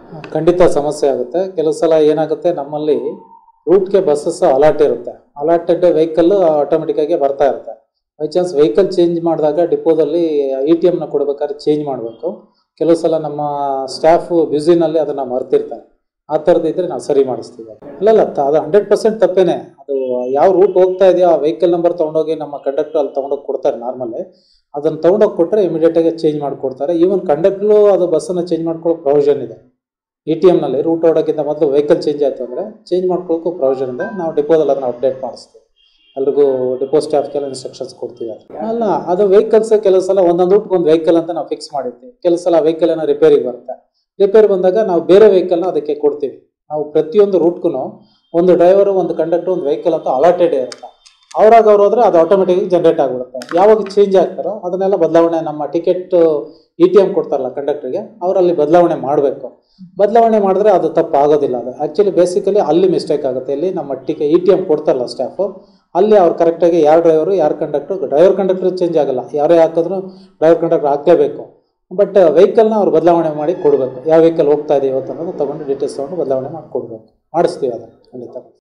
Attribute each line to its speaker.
Speaker 1: ಖಂಡಿತ ಸಮಸ್ಯೆ ಆಗುತ್ತೆ. ಕೆಲವು ಸಲ ಏನಾಗುತ್ತೆ, ನಮ್ಮಲ್ಲಿ ರೂಟ್‌ಗೆ ಬಸ್ಸಸ್ ಅಲಾಟ್ ಇರುತ್ತೆ. ಅಲಾಟೆಡ್ ವೆಹಿಕಲ್ ಆಟೋಮೆಟಿಕ್ ಆಗಿ ಬರ್ತಾ ಇರುತ್ತೆ. ಬೈ ಚಾನ್ಸ್ ವೆಹಿಕಲ್ ಚೇಂಜ್ ಮಾಡಿದಾಗ ಡಿಪೋದಲ್ಲಿ ATMನ ಕೊಡ್ಬೇಕಾದ್ರೆ ಚೇಂಜ್ ಮಾಡಬೇಕು. ಕೆಲವು ಸಲ ನಮ್ಮ ಸ್ಟಾಫು ಬ್ಯುಸಿನಲ್ಲಿ ಅದನ್ನು ಮರ್ತಿರ್ತಾರೆ. ಆ ಥರದ್ದಿದ್ರೆ ನಾವು ಸರಿ ಮಾಡಿಸ್ತೀವಿ. ಅಲ್ಲಲ್ಲ, ಅದು 100% ತಪ್ಪೇನೆ. ಅದು ಯಾವ ರೂಟ್ ಹೋಗ್ತಾ ಇದೆಯೋ ಆ ವೆಹಿಕಲ್ ನಂಬರ್ ತೊಗೊಂಡೋಗಿ ನಮ್ಮ ಕಂಡಕ್ಟರ್ ಅಲ್ಲಿ ತೊಗೊಂಡೋಗಿ ಕೊಡ್ತಾರೆ ನಾರ್ಮಲಿ. ಅದನ್ನು ತೊಗೊಂಡೋಗಿ ಕೊಟ್ಟರೆ ಇಮಿಡಿಯೇಟಾಗಿ ಚೇಂಜ್ ಮಾಡಿಕೊಡ್ತಾರೆ. ಈವನ್ ಕಂಡಕ್ಟ್ರು ಅದು ಬಸ್ಸನ್ನು ಚೇಂಜ್ ಮಾಡ್ಕೊಳ್ಳೋ ಪ್ರೊವಿಷನ್ ಇದೆ. ATMನಲ್ಲಿ ರೂಟ್ ಹೊಡೋಕ್ಕಿಂತ ಮೊದಲು ವೆಹಿಕಲ್ ಚೇಂಜ್ ಆಯಿತು ಅಂದರೆ ಚೇಂಜ್ ಮಾಡ್ಕೊಳ್ಳೋಕ್ಕೂ ಪ್ರೊವಿಷನ್ ಇದೆ. ನಾವು ಡಿಪೋದಲ್ಲಿ ಅದನ್ನು ಅಪ್ಡೇಟ್ ಮಾಡಿಸ್ತೀವಿ. ಎಲ್ರಿಗೂ ಡಿಪೋ ಸ್ಟಾಫ್ಗೆಲ್ಲ ಇನ್ಸ್ಟ್ರಕ್ಷನ್ಸ್ ಕೊಡ್ತೀವಿ. ಅಲ್ಲ, ಅದು ವೆಹಿಕಲ್ಸ್ ಕೆಲವು ಸಲ ಒಂದೊಂದು ರೂಟ್ಗೆ ಒಂದು ವೆಹಿಕಲ್ ಅಂತ ನಾವು ಫಿಕ್ಸ್ ಮಾಡಿರ್ತೀವಿ. ಕೆಲವು ಸಲ ವೆಹಿಕಲ್ ಏನೋ ರಿಪೇರಿಗೆ ಬರುತ್ತೆ. ರಿಪೇರಿ ಬಂದಾಗ ನಾವು ಬೇರೆ ವೆಹಿಕಲ್ನ ಅದಕ್ಕೆ ಕೊಡ್ತೀವಿ. ನಾವು ಪ್ರತಿಯೊಂದು ರೂಟ್ಗೂ ಒಂದು ಡ್ರೈವರು, ಒಂದು ಕಂಡಕ್ಟರ್, ಒಂದು ವೆಹಿಕಲ್ ಅಂತ ಅಲಾಟೆಡ್ ಇರುತ್ತೆ. ಅವ್ರಾಗ ಅವ್ರು ಹೋದ್ರೆ ಅದು ಆಟೋಮೆಟಿಕ್ ಜನರೇಟ್ ಆಗಿಬಿಡುತ್ತೆ. ಯಾವಾಗ ಚೇಂಜ್ ಆಗ್ತಾರೋ ಅದನ್ನೆಲ್ಲ ಬದಲಾವಣೆ ನಮ್ಮ ಟಿಕೆಟ್ ATM ಕೊಡ್ತಾರಲ್ಲ ಕಂಡಕ್ಟ್ರಿಗೆ, ಅವರಲ್ಲಿ ಬದಲಾವಣೆ ಮಾಡಬೇಕು. ಬದಲಾವಣೆ ಮಾಡಿದ್ರೆ ಅದು ತಪ್ಪು ಆಗೋದಿಲ್ಲ. ಅದು ಆ್ಯಕ್ಚುಲಿ ಬೇಸಿಕಲಿ ಅಲ್ಲಿ ಮಿಸ್ಟೇಕ್ ಆಗುತ್ತೆ. ಇಲ್ಲಿ ನಮ್ಮ ATM ಕೊಡ್ತಾರಲ್ಲ ಸ್ಟಾಫು, ಅಲ್ಲಿ ಅವ್ರು ಕರೆಕ್ಟಾಗಿ ಯಾರು ಡ್ರೈವರು ಯಾರು ಕಂಡಕ್ಟ್ರು ಚೇಂಜ್ ಆಗಲ್ಲ. ಯಾರೇ ಹಾಕಿದ್ರು ಡ್ರೈವರ್ ಕಂಡಕ್ಟರ್ ಹಾಕಲೇಬೇಕು. ಬಟ್ ವೆಹಿಕಲ್ನ ಅವ್ರು ಬದಲಾವಣೆ ಮಾಡಿ ಕೊಡಬೇಕು. ಯಾವ ವೆಹಿಕಲ್ ಹೋಗ್ತಾ ಇದೆ ಇವತ್ತು ಅನ್ನೋದು ತೊಗೊಂಡು ಡೀಟೇಲ್ಸ್ ತೊಗೊಂಡು ಬದಲಾವಣೆ ಮಾಡಿ ಕೊಡಬೇಕು. ಮಾಡಿಸ್ತೀವಿ ಅದನ್ನು ಖಂಡಿತ.